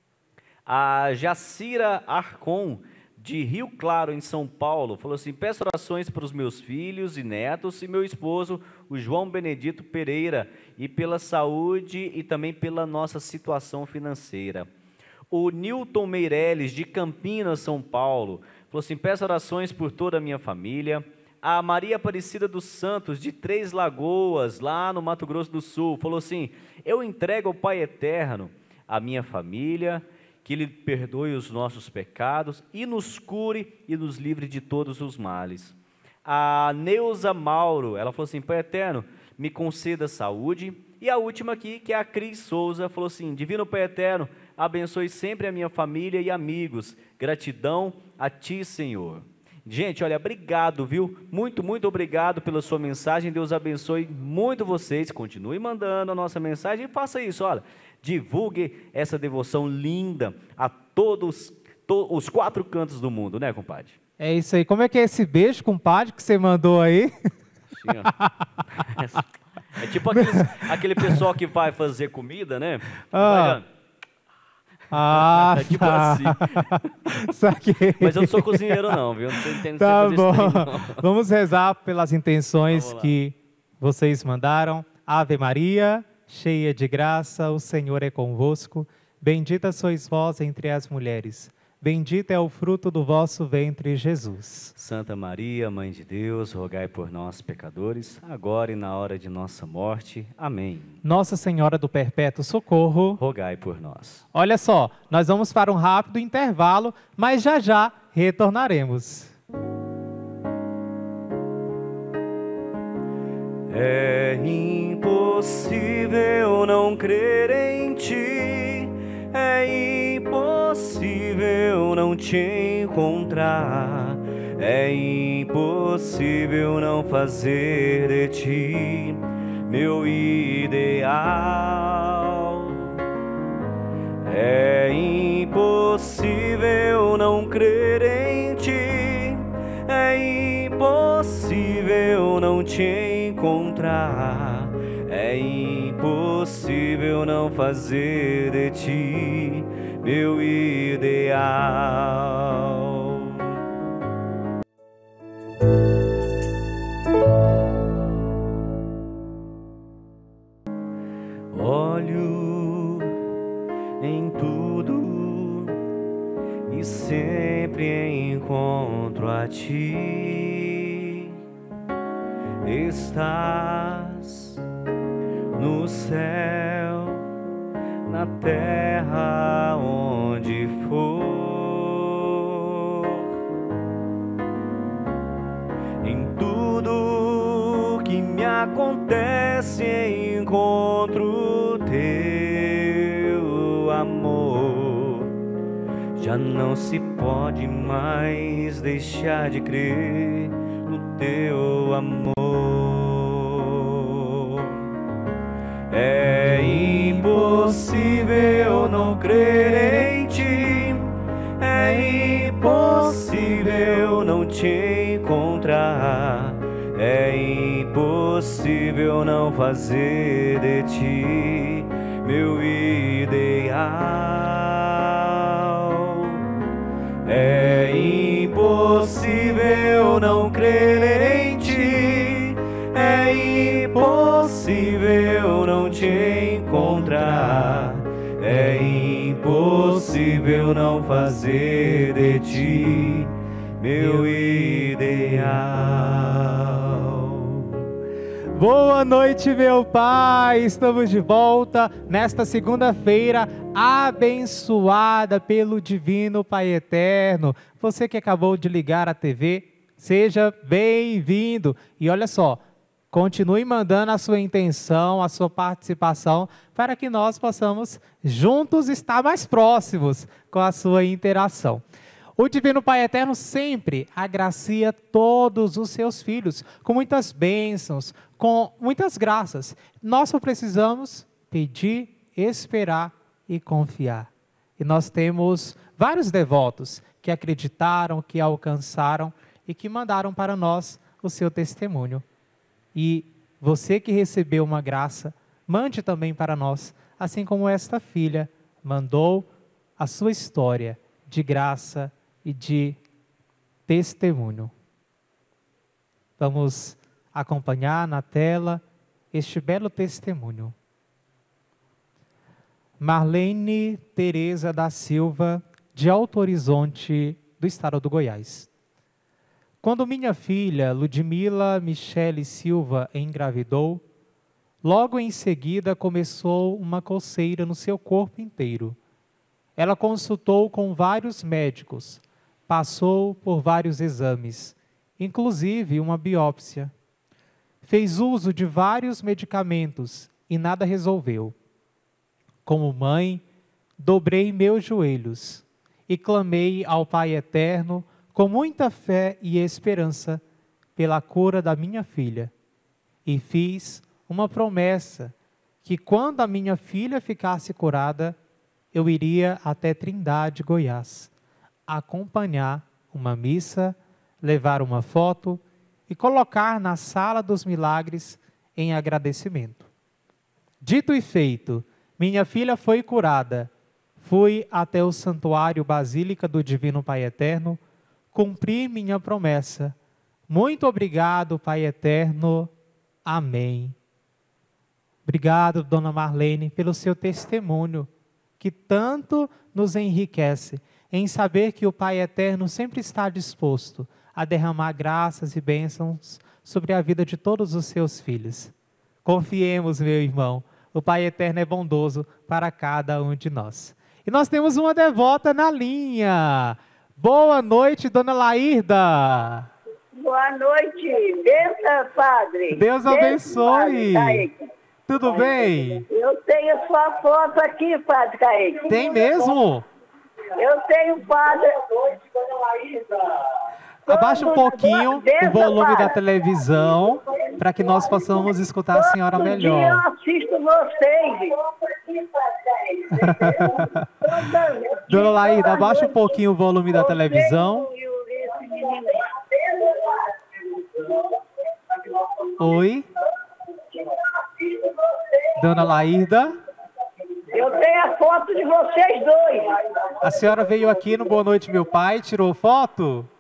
A Jacira Arcon, de Rio Claro, em São Paulo, falou assim: peço orações para os meus filhos e netos e meu esposo, o João Benedito Pereira, e pela saúde e também pela nossa situação financeira. O Newton Meirelles, de Campinas, São Paulo, falou assim: peço orações por toda a minha família. A Maria Aparecida dos Santos, de Três Lagoas, lá no Mato Grosso do Sul, falou assim: eu entrego ao Pai Eterno a minha família, que Ele perdoe os nossos pecados e nos cure e nos livre de todos os males. A Neuza Mauro, ela falou assim: Pai Eterno, me conceda saúde. E a última aqui, que é a Cris Souza, falou assim: Divino Pai Eterno, abençoe sempre a minha família e amigos. Gratidão a Ti, Senhor. Gente, olha, obrigado, viu? Muito, muito obrigado pela sua mensagem. Deus abençoe muito vocês. Continue mandando a nossa mensagem e faça isso, olha. Divulgue essa devoção linda a todos to, os quatro cantos do mundo, né, compadre? É isso aí. Como é que é esse beijo, compadre, que você mandou aí? Sim, ó. É tipo aquele, aquele pessoal que vai fazer comida, né? Ah. Vai, Ah, é tipo tá. assim. Saquei. Mas eu não sou cozinheiro não, viu? Não sei, não sei Tá fazer bom. isso daí, não. Vamos rezar pelas intenções Vamos lá. que vocês mandaram. Ave Maria, cheia de graça, o Senhor é convosco. Bendita sois vós entre as mulheres. Bendito é o fruto do vosso ventre, Jesus. Santa Maria, Mãe de Deus, rogai por nós, pecadores, agora e na hora de nossa morte. Amém. Nossa Senhora do Perpétuo Socorro, Rogai por nós. olha só, nós vamos para um rápido intervalo, mas já já retornaremos. É impossível não crer em Ti, é impossível não Te encontrar, é impossível não fazer de Ti meu ideal. É impossível não crer em Ti, é impossível não Te encontrar, é impossível não fazer de Ti meu ideal. Olho em tudo e sempre encontro a Ti. Estás no céu, na terra, onde for. Em tudo que me acontece encontro Teu amor. Já não se pode mais deixar de crer no Teu amor. É impossível não crer em Ti, é impossível não Te encontrar, é impossível não fazer de Ti meu ideal. É impossível não crer em Ti, é impossível não Te encontrar, é impossível não fazer de Ti meu ideal. Boa noite, meu Pai! Estamos de volta nesta segunda-feira abençoada pelo Divino Pai Eterno. Você que acabou de ligar a T V, seja bem-vindo. E olha só, Continue mandando a sua intenção, a sua participação, para que nós possamos juntos estar mais próximos com a sua interação. O Divino Pai Eterno sempre agracia todos os seus filhos com muitas bênçãos, com muitas graças. Nós só precisamos pedir, esperar e confiar. E nós temos vários devotos que acreditaram, que alcançaram e que mandaram para nós o seu testemunho. E você que recebeu uma graça, mande também para nós, assim como esta filha mandou a sua história de graça e de testemunho. Vamos acompanhar na tela este belo testemunho. Marlene Tereza da Silva, de Alto Horizonte, do estado do Goiás. Quando minha filha Ludmila Michele Silva engravidou, logo em seguida começou uma coceira no seu corpo inteiro. Ela consultou com vários médicos, passou por vários exames, inclusive uma biópsia. Fez uso de vários medicamentos e nada resolveu. Como mãe, dobrei meus joelhos e clamei ao Pai Eterno com muita fé e esperança pela cura da minha filha. E fiz uma promessa que quando a minha filha ficasse curada, eu iria até Trindade, Goiás, acompanhar uma missa, levar uma foto e colocar na Sala dos Milagres em agradecimento. Dito e feito, minha filha foi curada. Fui até o Santuário Basílica do Divino Pai Eterno, cumpri minha promessa. Muito obrigado, Pai Eterno. Amém. Obrigado, Dona Marlene, pelo seu testemunho, que tanto nos enriquece em saber que o Pai Eterno sempre está disposto a derramar graças e bênçãos sobre a vida de todos os seus filhos. Confiemos, meu irmão, o Pai Eterno é bondoso para cada um de nós. E nós temos uma devota na linha. Boa noite, Dona Laírda. Boa noite, benção, padre. Deus abençoe. Padre Tudo bem? Eu tenho sua foto aqui, Padre Kaique. Tem mesmo? Eu tenho, Padre. Abaixa um pouquinho o volume da televisão para que nós possamos escutar a senhora melhor. Eu assisto vocês. Dona Laírda, abaixa um pouquinho o volume da televisão. Oi? Dona Laírda? Eu tenho a foto de vocês dois. A senhora veio aqui no Boa Noite, Meu Pai, tirou foto?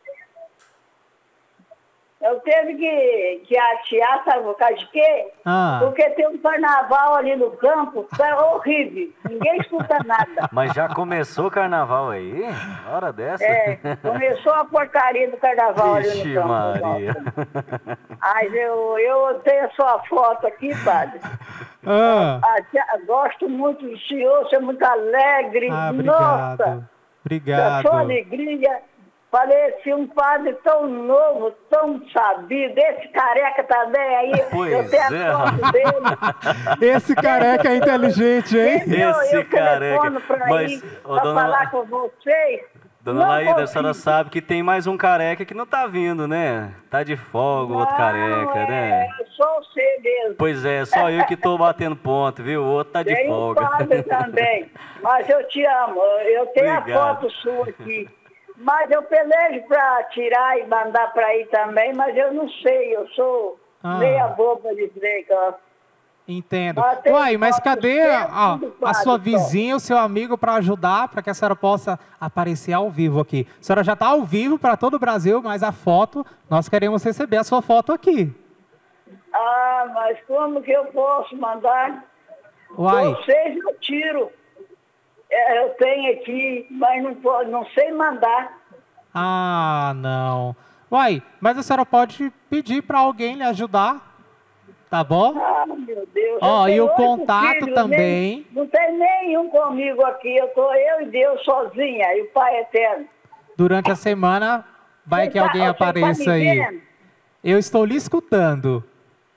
Eu teve que, que atear, sabe por causa de quê? Ah. Porque tem um carnaval ali no campo, é horrível, ninguém escuta nada. Mas já começou o carnaval aí? Hora dessa? É, começou a porcaria do carnaval ali Vixe, no campo. Maria. Mas eu, eu tenho a sua foto aqui, padre. Ah. Ah, gosto muito do senhor, você é muito alegre. Ah, obrigado. Nossa, obrigado. a sua alegria. Parecia um padre tão novo, tão sabido. Esse careca também aí, pois eu tenho é, a foto dele. Esse careca é inteligente, hein? Esse eu careca. Pra Mas, ir, ô, pra dona... falar com vocês. Dona Laírda, a senhora sabe que tem mais um careca que não tá vindo, né? Tá de folga o outro careca, é, né? É só você mesmo. Pois é, só eu que tô batendo ponto, viu? O outro tá de tem folga. Um padre também, mas eu te amo. Eu tenho Obrigado. a foto sua aqui. Mas eu pelejo para tirar e mandar para aí também, mas eu não sei, eu sou Ah. meia boba de dizer que eu... Entendo. Mas tem Uai, mas foto cadê sempre a, do a padre, sua só. vizinha, o seu amigo para ajudar, para que a senhora possa aparecer ao vivo aqui? A senhora já está ao vivo para todo o Brasil, mas a foto, nós queremos receber a sua foto aqui. Ah, mas como que eu posso mandar? Uai, Vocês eu tiro. É, eu tenho aqui, mas não, pode, não sei mandar. ah, não. Uai, mas a senhora pode pedir para alguém lhe ajudar, tá bom? Ah, meu Deus. Ó, eu e o tenho oito contato filhos, também. nem- não tem nenhum comigo aqui, eu tô eu e Deus sozinha, e o Pai Eterno. Durante a semana, vai Você que tá- alguém você tá apareça me aí. vendo? Eu estou lhe escutando.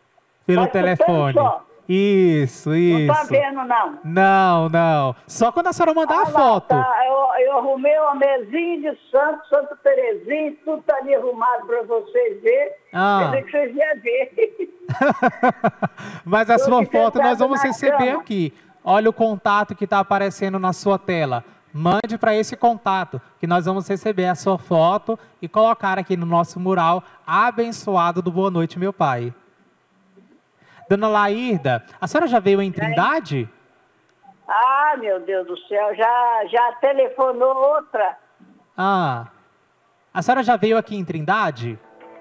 Pelo Só escutando telefone. só. Isso, Não isso. tá vendo, não. Não, não. Só quando a senhora mandar Ah, a lá, foto. tá. Eu, eu arrumei uma mesinha de santo, Santa Terezinha, tudo tá ali arrumado para vocês verem. Ah. Quer dizer que vocês iam ver. Mas a Eu sua fiquei foto nós sentada vamos na receber cama. aqui. Olha o contato que está aparecendo na sua tela. Mande para esse contato, que nós vamos receber a sua foto e colocar aqui no nosso mural abençoado do Boa Noite, meu pai. Dona Laírda, a senhora já veio em Trindade? Ah, meu Deus do céu, já, já telefonou outra. Ah, a senhora já veio aqui em Trindade?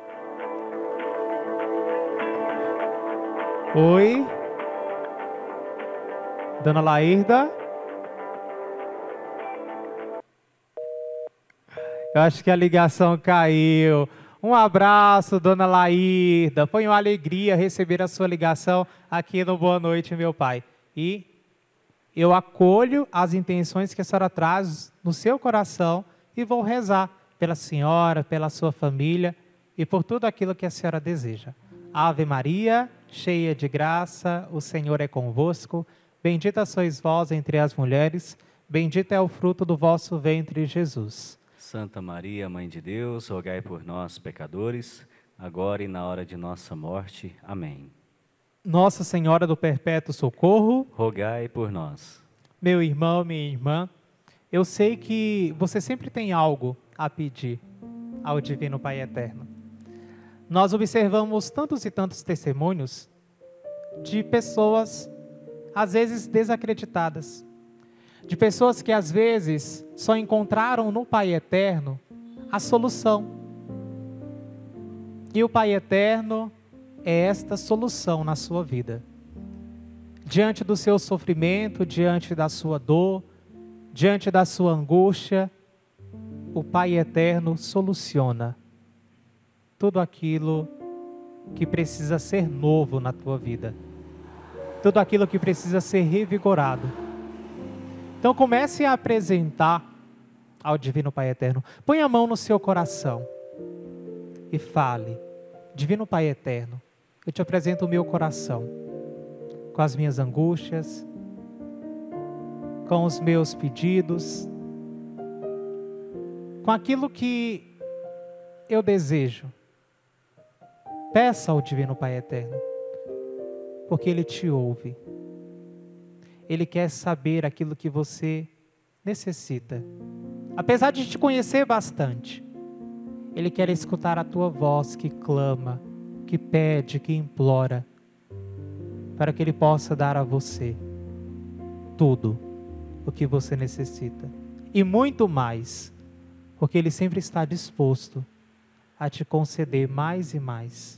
Oi? Dona Laírda? Eu acho que a ligação caiu. Um abraço, Dona Laírda. Foi uma alegria receber a sua ligação aqui no Boa Noite, meu pai. E eu acolho as intenções que a senhora traz no seu coração e vou rezar pela senhora, pela sua família e por tudo aquilo que a senhora deseja. Ave Maria, cheia de graça, o Senhor é convosco. Bendita sois vós entre as mulheres, bendito é o fruto do vosso ventre, Jesus. Santa Maria, Mãe de Deus, rogai por nós, pecadores, agora e na hora de nossa morte. Amém. Nossa Senhora do Perpétuo Socorro, Rogai por nós. meu irmão, minha irmã, eu sei que você sempre tem algo a pedir ao Divino Pai Eterno. Nós observamos tantos e tantos testemunhos de pessoas, às vezes, desacreditadas. De pessoas que, às vezes, só encontraram no Pai Eterno a solução. E o Pai Eterno é esta solução na sua vida. Diante do seu sofrimento, diante da sua dor, diante da sua angústia, o Pai Eterno soluciona tudo aquilo que precisa ser novo na tua vida. Tudo aquilo que precisa ser revigorado. Então comece a apresentar ao Divino Pai Eterno. Põe a mão no seu coração e fale: Divino Pai Eterno, eu te apresento o meu coração, com as minhas angústias, com os meus pedidos, com aquilo que eu desejo. Peça ao Divino Pai Eterno, porque Ele te ouve. Ele quer saber aquilo que você necessita. Apesar de te conhecer bastante, Ele quer escutar a tua voz que clama, que pede, que implora, para que Ele possa dar a você tudo o que você necessita. E muito mais, porque Ele sempre está disposto a te conceder mais e mais.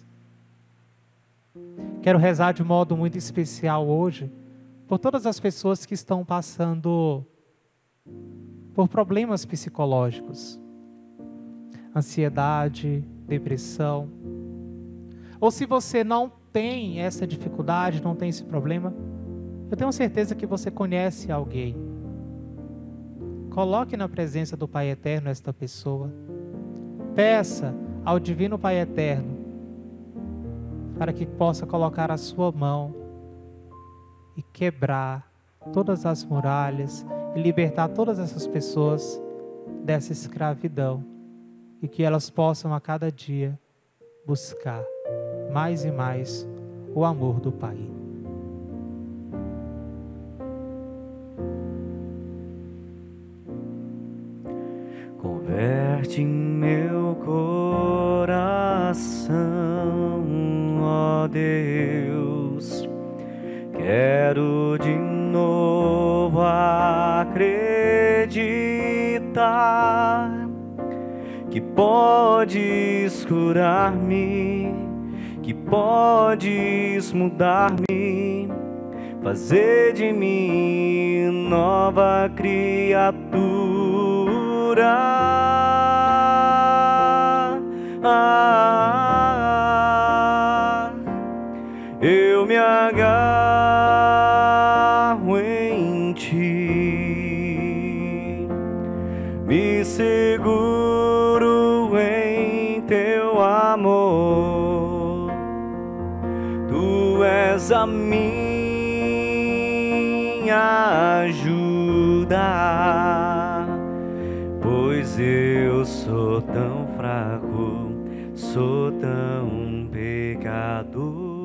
Quero rezar de modo muito especial hoje por todas as pessoas que estão passando por problemas psicológicos, ansiedade, depressão. Ou se você não tem essa dificuldade, não tem esse problema, eu tenho certeza que você conhece alguém. Coloque na presença do Pai Eterno esta pessoa. Peça ao Divino Pai Eterno para que possa colocar a sua mão e quebrar todas as muralhas e libertar todas essas pessoas dessa escravidão, e que elas possam a cada dia buscar mais e mais o amor do Pai. Converte em meu coração, ó Deus. Quero de novo acreditar que podes curar-me, que podes mudar-me, fazer de mim nova criatura. Ah, eu me agarro em ti, me seguro em teu amor. Tu a minha ajuda, pois eu sou tão fraco, sou tão pecador.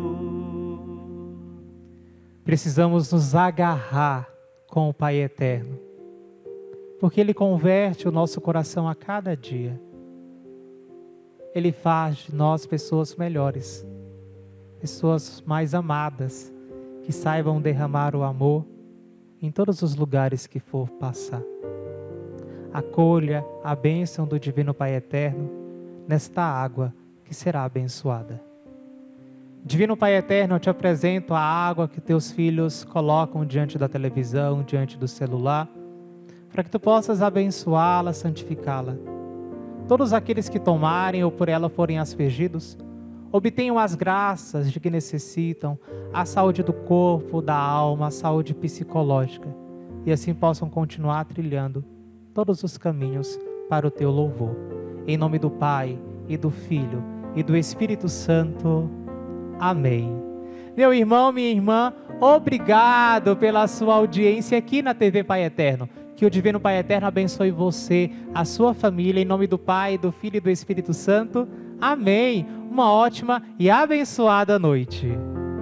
Precisamos nos agarrar com o Pai Eterno, porque Ele converte o nosso coração a cada dia. Ele faz de nós pessoas melhores, pessoas mais amadas, que saibam derramar o amor em todos os lugares que for passar. Acolha a bênção do Divino Pai Eterno nesta água que será abençoada. Divino Pai Eterno, eu te apresento a água que teus filhos colocam diante da televisão, diante do celular, para que tu possas abençoá-la, santificá-la. Todos aqueles que tomarem ou por ela forem aspergidos, obtenham as graças de que necessitam, a saúde do corpo, da alma, a saúde psicológica, e assim possam continuar trilhando todos os caminhos para o teu louvor. Em nome do Pai, e do Filho, e do Espírito Santo. Amém. Meu irmão, minha irmã, obrigado pela sua audiência aqui na T V Pai Eterno. Que o Divino Pai Eterno abençoe você, a sua família, em nome do Pai, do Filho e do Espírito Santo. Amém. Uma ótima e abençoada noite.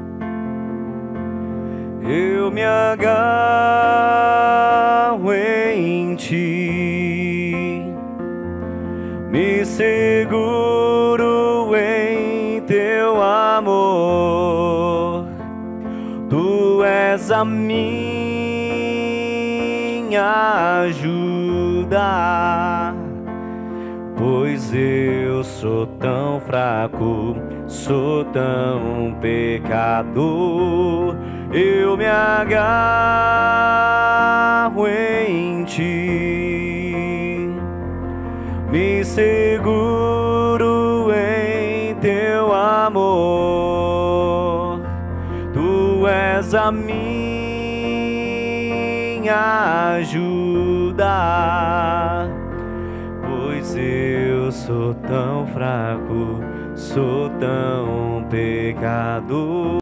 Eu me agarro em ti, me seguro em teu amor. Tu és a minha ajuda, pois eu sou tão fraco, sou tão pecador. Eu me agarro em ti, me seguro em teu amor. Tu és a minha ajuda, pois eu sou tão fraco, sou tão pecador.